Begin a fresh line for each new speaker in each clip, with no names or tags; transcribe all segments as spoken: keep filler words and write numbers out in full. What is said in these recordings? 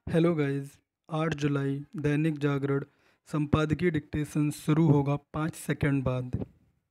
Hello guys. आठ जुलाई दैनिक जागरण संपादकीय dictation शुरू होगा पाँच सेकंड बाद।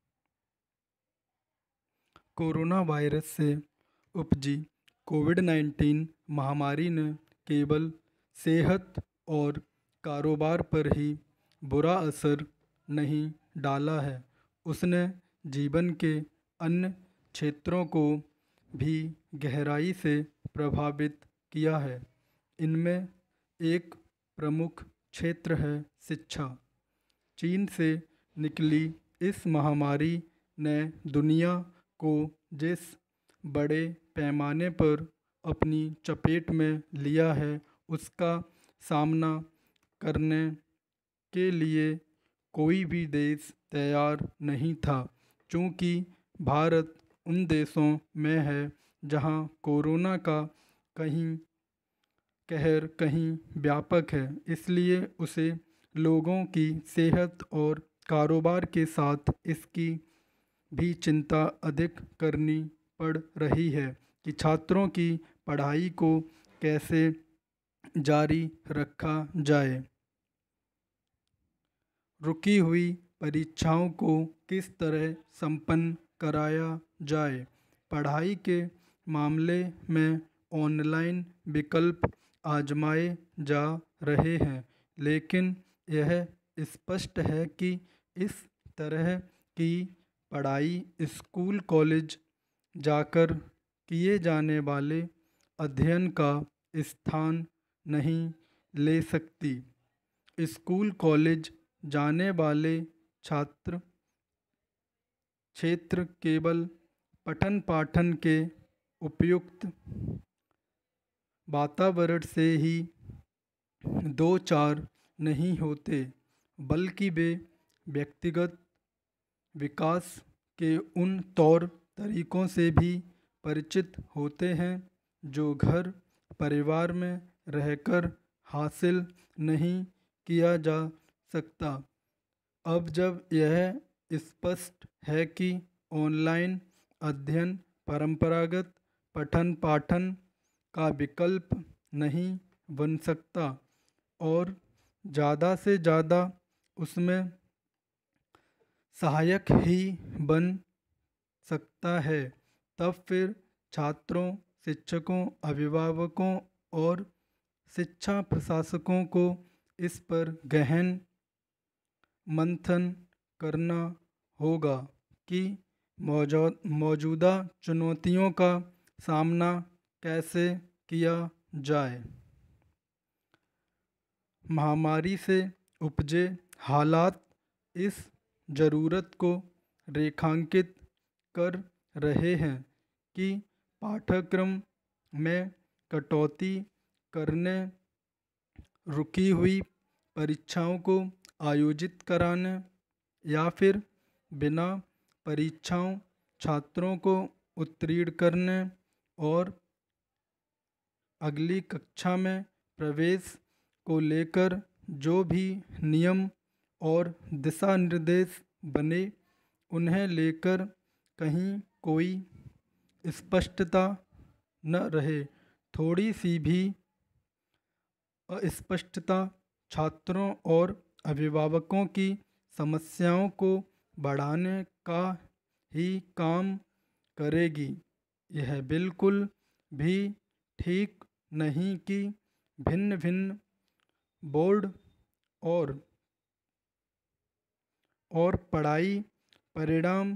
कोरोना वायरस से उपजी कोविड नाइन्टीन महामारी ने केवल सेहत और कारोबार पर ही बुरा असर नहीं डाला है, उसने जीवन के अन्य क्षेत्रों को भी गहराई से प्रभावित किया है। इनमें एक प्रमुख क्षेत्र है शिक्षा। चीन से निकली इस महामारी ने दुनिया को जिस बड़े पैमाने पर अपनी चपेट में लिया है, उसका सामना करने के लिए कोई भी देश तैयार नहीं था। चूँकि भारत उन देशों में है जहां कोरोना का कहीं कहर कहीं व्यापक है, इसलिए उसे लोगों की सेहत और कारोबार के साथ इसकी भी चिंता अधिक करनी पड़ रही है कि छात्रों की पढ़ाई को कैसे जारी रखा जाए, रुकी हुई परीक्षाओं को किस तरह संपन्न कराया जाए। पढ़ाई के मामले में ऑनलाइन विकल्प आजमाए जा रहे हैं, लेकिन यह स्पष्ट है कि इस तरह की पढ़ाई स्कूल कॉलेज जाकर किए जाने वाले अध्ययन का स्थान नहीं ले सकती। स्कूल कॉलेज जाने वाले छात्र क्षेत्र केवल पठन पाठन के उपयुक्त वातावरण से ही दो चार नहीं होते, बल्कि वे व्यक्तिगत विकास के उन तौर तरीक़ों से भी परिचित होते हैं जो घर परिवार में रहकर हासिल नहीं किया जा सकता। अब जब यह स्पष्ट है कि ऑनलाइन अध्ययन परंपरागत पठन पाठन का विकल्प नहीं बन सकता और ज़्यादा से ज़्यादा उसमें सहायक ही बन सकता है, तब फिर छात्रों, शिक्षकों, अभिभावकों और शिक्षा प्रशासकों को इस पर गहन मंथन करना होगा कि मौजूद मौजूदा चुनौतियों का सामना कैसे किया जाए। महामारी से उपजे हालात इस ज़रूरत को रेखांकित कर रहे हैं कि पाठ्यक्रम में कटौती करने, रुकी हुई परीक्षाओं को आयोजित कराने या फिर बिना परीक्षाओं छात्रों को उत्तीर्ण करने और अगली कक्षा में प्रवेश को लेकर जो भी नियम और दिशा निर्देश बने, उन्हें लेकर कहीं कोई स्पष्टता न रहे। थोड़ी सी भी अस्पष्टता छात्रों और अभिभावकों की समस्याओं को बढ़ाने का ही काम करेगी। यह बिल्कुल भी ठीक नहीं कि भिन्न भिन्न बोर्ड और और पढ़ाई परिणाम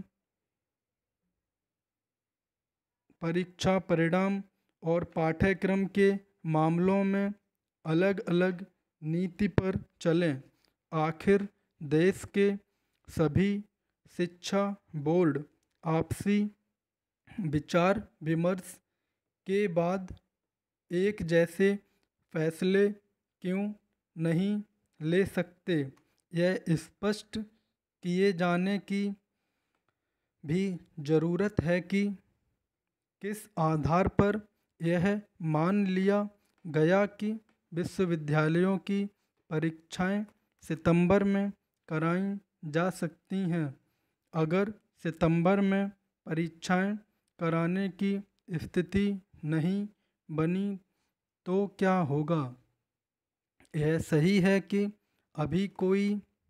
परीक्षा परिणाम और पाठ्यक्रम के मामलों में अलग अलग नीति पर चलें। आखिर देश के सभी शिक्षा बोर्ड आपसी विचार विमर्श के बाद एक जैसे फैसले क्यों नहीं ले सकते, यह स्पष्ट किए जाने की भी ज़रूरत है कि किस आधार पर यह मान लिया गया कि विश्वविद्यालयों की परीक्षाएं सितंबर में कराई जा सकती हैं। अगर सितंबर में परीक्षाएं कराने की स्थिति नहीं बनी तो क्या होगा? यह सही है कि अभी कोई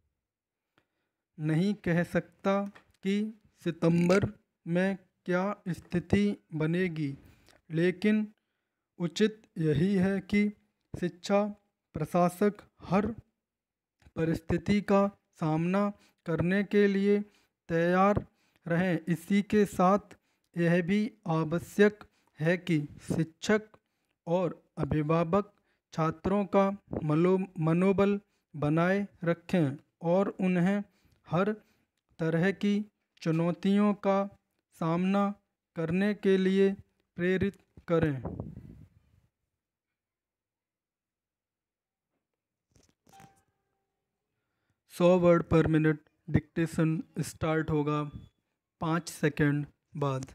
नहीं कह सकता कि सितंबर में क्या स्थिति बनेगी, लेकिन उचित यही है कि शिक्षा प्रशासक हर परिस्थिति का सामना करने के लिए तैयार रहें। इसी के साथ यह भी आवश्यक है कि शिक्षक और अभिभावक छात्रों का मनो मनोबल बनाए रखें और उन्हें हर तरह की चुनौतियों का सामना करने के लिए प्रेरित करें। सौ वर्ड पर मिनट डिक्टेशन स्टार्ट होगा पाँच सेकंड बाद।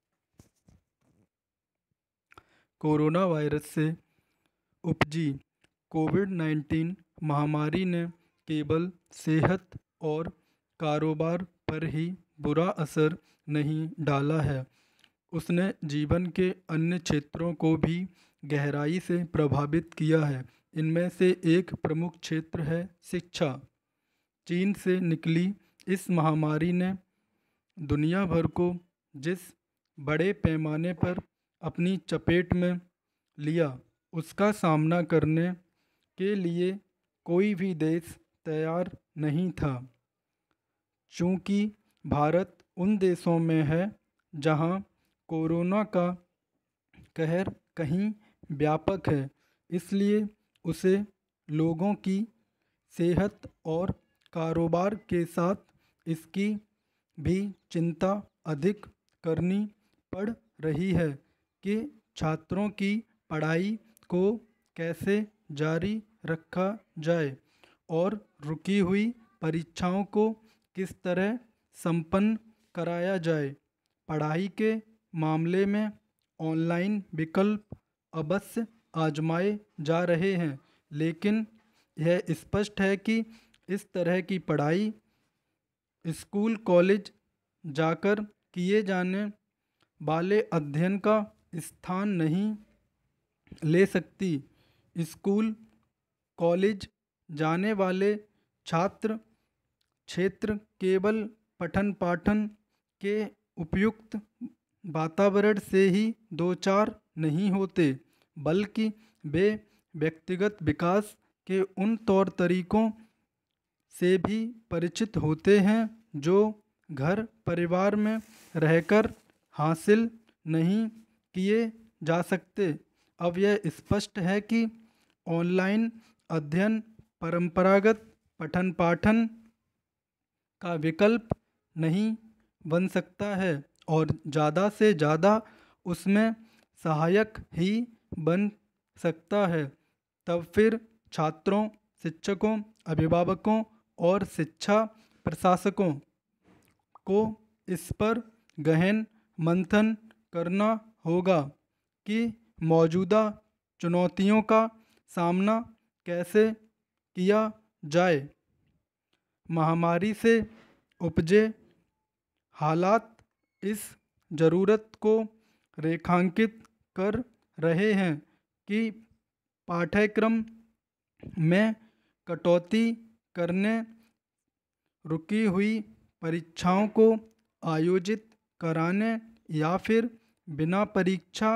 कोरोना वायरस से उपजी कोविड नाइन्टीन महामारी ने केवल सेहत और कारोबार पर ही बुरा असर नहीं डाला है, उसने जीवन के अन्य क्षेत्रों को भी गहराई से प्रभावित किया है। इनमें से एक प्रमुख क्षेत्र है शिक्षा। चीन से निकली इस महामारी ने दुनिया भर को जिस बड़े पैमाने पर अपनी चपेट में लिया, उसका सामना करने के लिए कोई भी देश तैयार नहीं था। चूँकि भारत उन देशों में है जहां कोरोना का कहर कहीं व्यापक है, इसलिए उसे लोगों की सेहत और कारोबार के साथ इसकी भी चिंता अधिक करनी पड़ रही है कि छात्रों की पढ़ाई को कैसे जारी रखा जाए और रुकी हुई परीक्षाओं को किस तरह संपन्न कराया जाए। पढ़ाई के मामले में ऑनलाइन विकल्प अवश्य आजमाए जा रहे हैं, लेकिन यह स्पष्ट है कि इस तरह की पढ़ाई स्कूल कॉलेज जाकर किए जाने वाले अध्ययन का स्थान नहीं ले सकती। स्कूल कॉलेज जाने वाले छात्र क्षेत्र केवल पठन पाठन के उपयुक्त वातावरण से ही दो चार नहीं होते, बल्कि वे व्यक्तिगत विकास के उन तौर तरीकों से भी परिचित होते हैं जो घर परिवार में रहकर हासिल नहीं किए जा सकते। अब यह स्पष्ट है कि ऑनलाइन अध्ययन परंपरागत पठन पाठन का विकल्प नहीं बन सकता है और ज़्यादा से ज़्यादा उसमें सहायक ही बन सकता है। तब फिर छात्रों, शिक्षकों, अभिभावकों और शिक्षा प्रशासकों को इस पर गहन मंथन करना होगा कि मौजूदा चुनौतियों का सामना कैसे किया जाए। महामारी से उपजे हालात इस ज़रूरत को रेखांकित कर रहे हैं कि पाठ्यक्रम में कटौती करने, रुकी हुई परीक्षाओं को आयोजित कराने या फिर बिना परीक्षा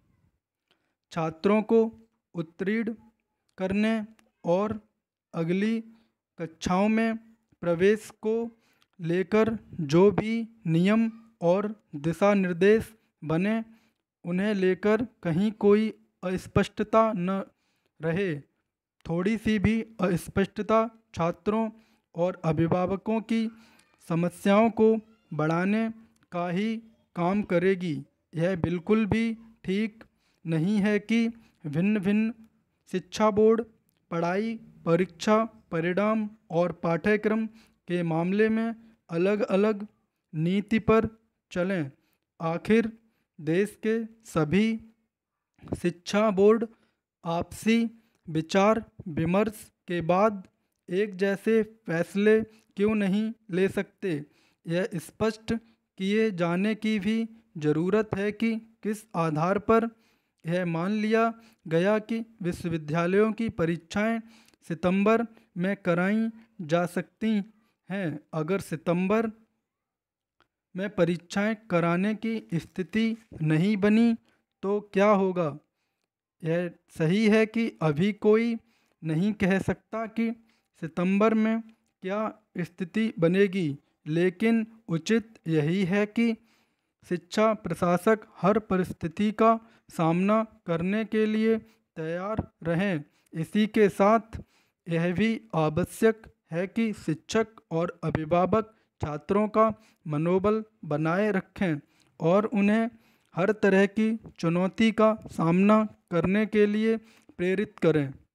छात्रों को उत्तीर्ण करने और अगली कक्षाओं में प्रवेश को लेकर जो भी नियम और दिशा निर्देश बने, उन्हें लेकर कहीं कोई अस्पष्टता न रहे। थोड़ी सी भी अस्पष्टता छात्रों और अभिभावकों की समस्याओं को बढ़ाने का ही काम करेगी। यह बिल्कुल भी ठीक नहीं है कि भिन्न भिन्न शिक्षा बोर्ड पढ़ाई, परीक्षा परिणाम और पाठ्यक्रम के मामले में अलग अलग नीति पर चलें। आखिर देश के सभी शिक्षा बोर्ड आपसी विचार विमर्श के बाद एक जैसे फैसले क्यों नहीं ले सकते। यह स्पष्ट किए जाने की भी ज़रूरत है कि किस आधार पर यह मान लिया गया कि विश्वविद्यालयों की परीक्षाएं सितंबर में कराई जा सकती हैं। अगर सितंबर में परीक्षाएं कराने की स्थिति नहीं बनी तो क्या होगा? यह सही है कि अभी कोई नहीं कह सकता कि सितंबर में क्या स्थिति बनेगी, लेकिन उचित यही है कि शिक्षा प्रशासक हर परिस्थिति का सामना करने के लिए तैयार रहें। इसी के साथ यह भी आवश्यक है कि शिक्षक और अभिभावक छात्रों का मनोबल बनाए रखें और उन्हें हर तरह की चुनौती का सामना करने के लिए प्रेरित करें।